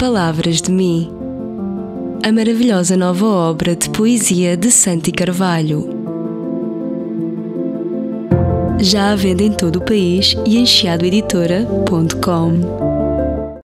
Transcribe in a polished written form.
Palavras de Mim, a maravilhosa nova obra de poesia de Santi Carvalho. Já à venda em todo o país e em chiadoeditora.com.